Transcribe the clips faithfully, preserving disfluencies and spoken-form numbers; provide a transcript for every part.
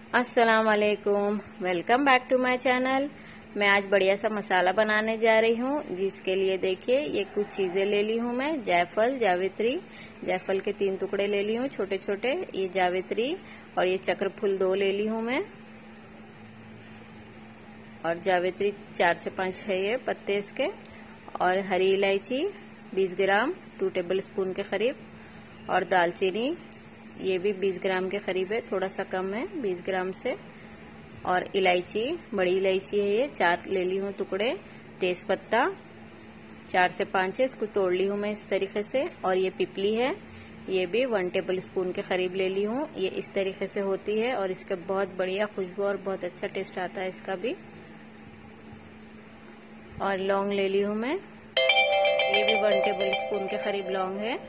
अस्सलाम वालेकुम, welcome back to my channel. मैं आज बढ़िया सा मसाला बनाने जा रही हूँ, जिसके लिए देखिए ये कुछ चीजें ले ली हूँ मैं। जायफल, जावित्री, जायफल के तीन टुकड़े ले ली हूँ छोटे छोटे, ये जावित्री और ये चक्र फूल दो ले ली हूँ मैं, और जावित्री चार से पांच है ये पत्ते इसके, और हरी इलायची बीस ग्राम टू टेबल स्पून के करीब, और दालचीनी ये भी बीस ग्राम के करीब है, थोड़ा सा कम है बीस ग्राम से, और इलायची बड़ी इलायची है ये चार ले ली हूँ टुकड़े, तेज पत्ता चार से पांच है, इसको तोड़ ली हूँ मैं इस तरीके से, और ये पिपली है ये भी वन टेबल स्पून के करीब ले ली हूँ। ये इस तरीके से होती है और इसका बहुत बढ़िया खुशबू और बहुत अच्छा टेस्ट आता है इसका भी। और लौंग ले ली हूँ मैं, ये भी वन टेबल स्पून के करीब लौंग है।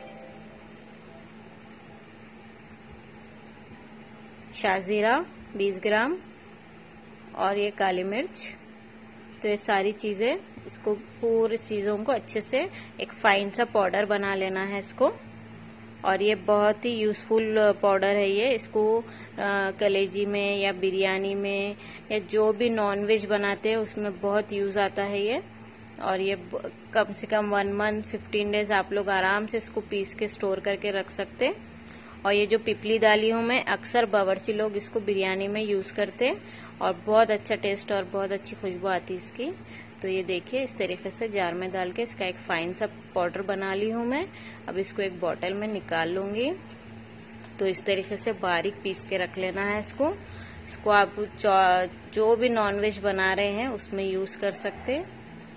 शाजीरा बीस ग्राम, और ये काली मिर्च। तो ये सारी चीजें, इसको पूरी चीजों को अच्छे से एक फाइन सा पाउडर बना लेना है इसको। और ये बहुत ही यूजफुल पाउडर है ये, इसको आ, कलेजी में या बिरयानी में या जो भी नॉन वेज बनाते हैं उसमें बहुत यूज आता है ये। और ये कम से कम वन मंथ फिफ्टीन डेज आप लोग आराम से इसको पीस के स्टोर करके रख सकते हैं। और ये जो पिपली डाली हूँ मैं, अक्सर बावर्ची लोग इसको बिरयानी में यूज करते हैं और बहुत अच्छा टेस्ट और बहुत अच्छी खुशबू आती है इसकी। तो ये देखिए इस तरीके से जार में डाल के इसका एक फाइन सा पाउडर बना ली हूँ मैं। अब इसको एक बोतल में निकाल लूंगी। तो इस तरीके से बारीक पीस के रख लेना है इसको। इसको आप जो भी नॉनवेज बना रहे हैं उसमें यूज कर सकते हैं।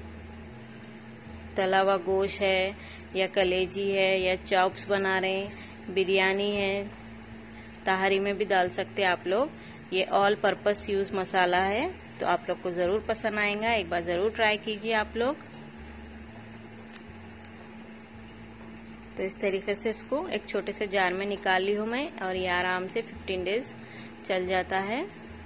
तला हुआ गोश्त है या कलेजी है या चॉप्स बना रहे हैं, बिरयानी है, ताहरी में भी डाल सकते हैं आप लोग। ये ऑल पर्पस यूज मसाला है, तो आप लोग को जरूर पसंद आएगा, एक बार जरूर ट्राई कीजिए आप लोग। तो इस तरीके से इसको एक छोटे से जार में निकाल ली हूँ मैं, और ये आराम से फिफ्टीन डेज चल जाता है।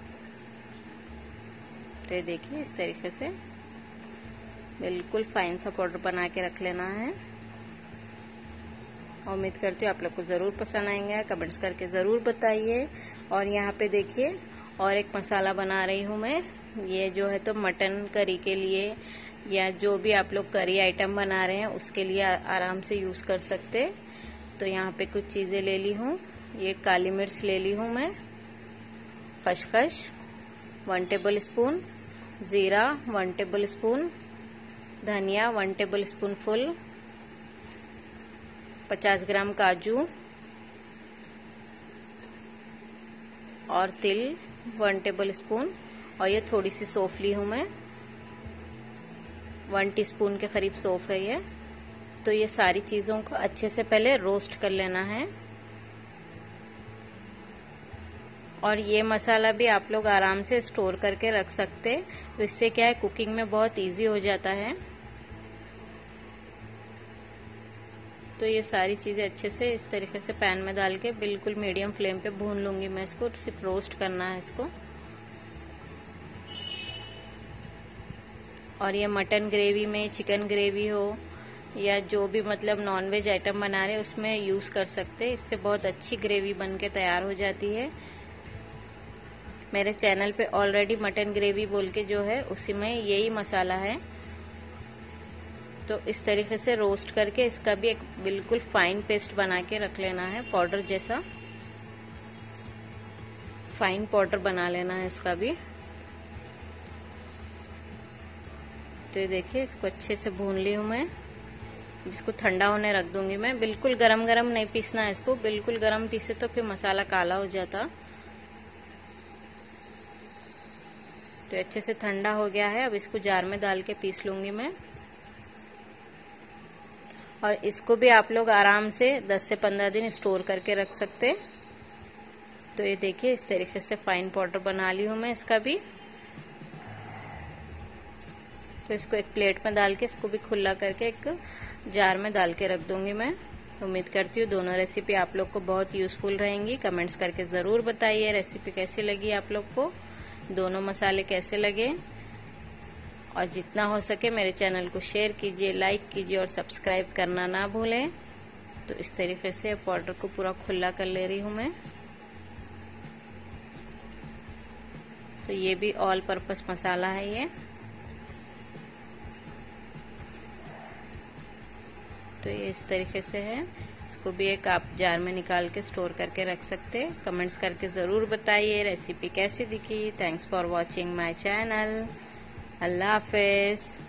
तो ये देखिए इस तरीके से बिल्कुल फाइन सा पाउडर बना के रख लेना है। उम्मीद करती हूँ आप लोग को जरूर पसंद आएंगे, कमेंट्स करके जरूर बताइए। और यहाँ पे देखिए और एक मसाला बना रही हूँ मैं, ये जो है तो मटन करी के लिए या जो भी आप लोग करी आइटम बना रहे हैं उसके लिए आराम से यूज कर सकते। तो यहाँ पे कुछ चीजें ले ली हूँ। ये काली मिर्च ले ली हूँ मैं, खसखस वन टेबल स्पून, जीरा वन टेबल स्पून, धनिया वन टेबल स्पून फुल, पचास ग्राम काजू और तिल वन टेबल स्पून, और ये थोड़ी सी सौंफ ली हूं मैं, वन टीस्पून के करीब सौंफ है ये। तो ये सारी चीजों को अच्छे से पहले रोस्ट कर लेना है। और ये मसाला भी आप लोग आराम से स्टोर करके रख सकते हैं, तो इससे क्या है कुकिंग में बहुत इजी हो जाता है। तो ये सारी चीजें अच्छे से इस तरीके से पैन में डाल के बिल्कुल मीडियम फ्लेम पे भून लूंगी मैं इसको, सिर्फ रोस्ट करना है इसको। और ये मटन ग्रेवी में, चिकन ग्रेवी हो या जो भी मतलब नॉनवेज आइटम बना रहे हैं उसमें यूज कर सकते हैं, इससे बहुत अच्छी ग्रेवी बन के तैयार हो जाती है। मेरे चैनल पे ऑलरेडी मटन ग्रेवी बोल के जो है उसी में यही मसाला है। तो इस तरीके से रोस्ट करके इसका भी एक बिल्कुल फाइन पेस्ट बना के रख लेना है, पाउडर जैसा फाइन पाउडर बना लेना है इसका भी। तो ये देखिए इसको अच्छे से भून ली हूँ मैं, इसको ठंडा होने रख दूंगी मैं। बिल्कुल गरम गरम नहीं पीसना है इसको, बिल्कुल गरम पीसे तो फिर मसाला काला हो जाता। तो अच्छे से ठंडा हो गया है, अब इसको जार में डाल के पीस लूंगी मैं। और इसको भी आप लोग आराम से दस से पंद्रह दिन स्टोर करके रख सकते। तो ये देखिए इस तरीके से फाइन पाउडर बना ली हूँ मैं इसका भी। तो इसको एक प्लेट में डाल के इसको भी खुला करके एक जार में डाल के रख दूंगी मैं। उम्मीद करती हूँ दोनों रेसिपी आप लोग को बहुत यूजफुल रहेंगी। कमेंट्स करके जरूर बताइए रेसिपी कैसी लगी आप लोग को, दोनों मसाले कैसे लगे। और जितना हो सके मेरे चैनल को शेयर कीजिए, लाइक कीजिए और सब्सक्राइब करना ना भूलें। तो इस तरीके से पाउडर को पूरा खुला कर ले रही हूँ मैं। तो ये भी ऑल पर्पस मसाला है ये। तो ये इस तरीके से है। इसको भी एक आप जार में निकाल के स्टोर करके रख सकते हैं। कमेंट्स करके ज़रूर बताइए रेसिपी कैसी दिखी। Thanks for watching my channel. अल्लाह हाफिज़।